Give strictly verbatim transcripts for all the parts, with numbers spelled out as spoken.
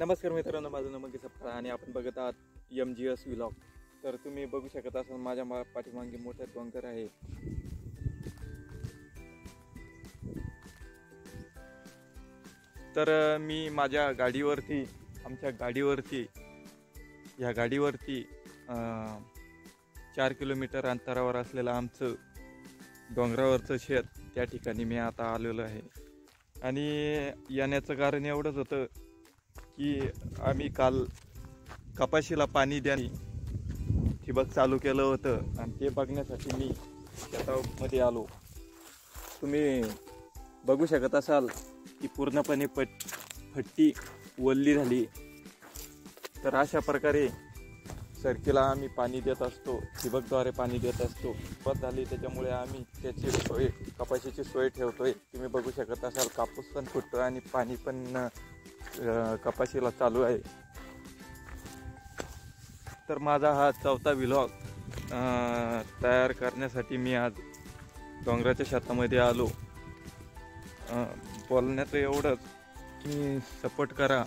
नमस्कार मित्रांनो, माझं नाव मंगेश सपकाळ आणि आपण बघत आहात एम जी एस व्लॉग. तर तुम्ही बघू शकत असाल माझ्या मा पाठीमागे मोठा डोंगर आहे. तर मी माझ्या गाडीवरती आमच्या गाडीवरती या गाडीवरती चार किलोमीटर अंतरावर असलेलं आमचं डोंगरावरचं शेत, त्या ठिकाणी मी आता आलेलो आहे. आणि येण्याचं कारण एवढंच होतं की आम्ही काल कपाशीला पाणी द्यानी ठिबक चालू केलं होतं आणि ते बघण्यासाठी मी शेतामध्ये आलो. तुम्ही बघू शकत असाल की पूर्णपणे पट फट्टी वल्ली झाली. तर अशा प्रकारे सरकीला आम्ही पाणी देत असतो, ठिबकद्वारे पाणी देत असतो. बस झाली त्याच्यामुळे आम्ही त्याची सोय, कपाशीची सोय ठेवतोय. तुम्ही बघू शकत असाल कापूस पण फुटतो आणि पाणी पण कपाशीला चालू आहे. तर माझा हा चौथा व्लॉग तयार करण्यासाठी मी आज डोंगराच्या शेतामध्ये आलो. बोलण्याचं एवढंच की सपोर्ट करा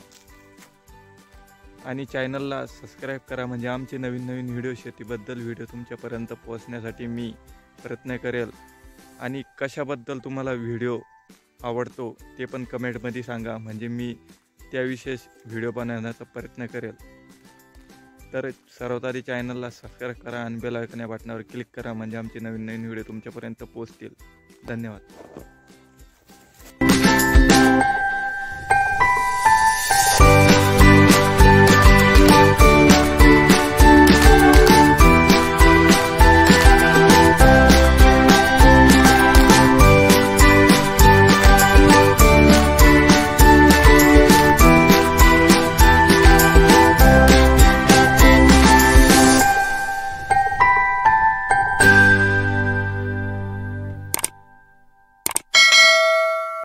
आणि चॅनलला सबस्क्राईब करा, म्हणजे आमचे नवीन नवीन व्हिडिओ, शेतीबद्दल व्हिडिओ तुमच्यापर्यंत पोहोचण्यासाठी मी प्रयत्न करेल. आणि कशाबद्दल तुम्हाला व्हिडिओ आवडतो ते पण कमेंटमध्ये सांगा, म्हणजे मी त्याविषयी व्हिडिओ बनवण्याचा प्रयत्न करेल. तर सर्वात आधी चॅनलला सबस्क्राईब करा आणि बेल आयकॉन या बटनावर क्लिक करा, म्हणजे आमचे नवीन नवीन व्हिडिओ तुमच्यापर्यंत पोहोचतील. धन्यवाद.